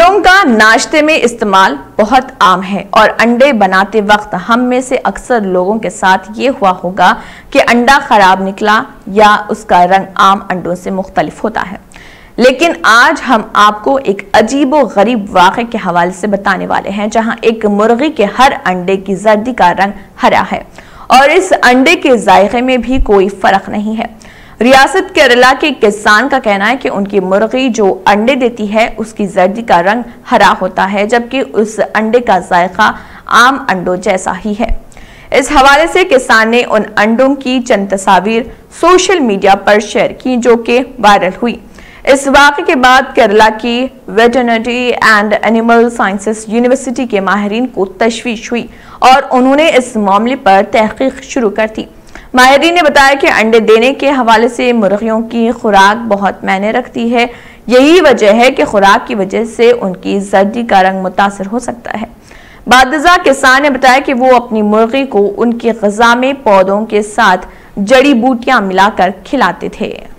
अंडों का नाश्ते में इस्तेमाल बहुत आम है और अंडे बनाते वक्त हम में से अक्सर लोगों के साथ ये हुआ होगा कि अंडा खराब निकला या उसका रंग आम अंडों से मुख्तलिफ होता है। लेकिन आज हम आपको एक अजीबो गरीब वाक़े के हवाले से बताने वाले हैं, जहां एक मुर्गी के हर अंडे की जर्दी का रंग हरा है और इस अंडे के जायके में भी कोई फर्क नहीं है। रियासत केरला के किसान का कहना है कि उनकी मुर्गी जो अंडे देती है उसकी जर्दी का रंग हरा होता है, जबकि उस अंडे का जायका आम अंडों जैसा ही है। इस हवाले से किसान ने उन अंडों की चंद तस्वीर सोशल मीडिया पर शेयर की जो कि वायरल हुई। इस वाक़े के बाद केरला की veterinary and animal sciences university के माहिरीन को तशवीश हुई और उन्होंने इस मामले पर तहकीक शुरू कर दी। माहिरीन ने बताया कि अंडे देने के हवाले से मुर्गियों की खुराक बहुत मायने रखती है। यही वजह है कि खुराक की वजह से उनकी जर्दी का रंग मुतासर हो सकता है। बादजा किसान ने बताया कि वो अपनी मुर्गी को उनकी ग़िज़ा में पौधों के साथ जड़ी बूटियां मिलाकर खिलाते थे।